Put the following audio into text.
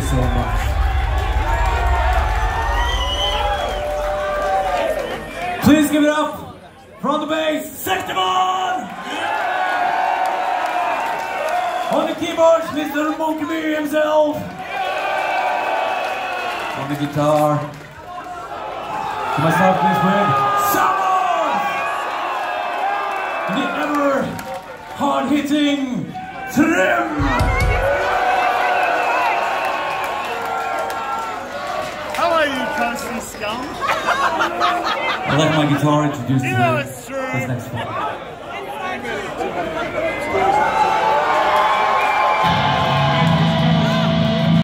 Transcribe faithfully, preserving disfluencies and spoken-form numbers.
so much. Please give it up from the bass, Sectaman! On the keyboards, Mister Monkey B himself! On the guitar, to myself, please with Samuel! And the ever hard-hitting Trim! How are you, country scum? I'll let my guitar introduce you you know to it's true. this next one.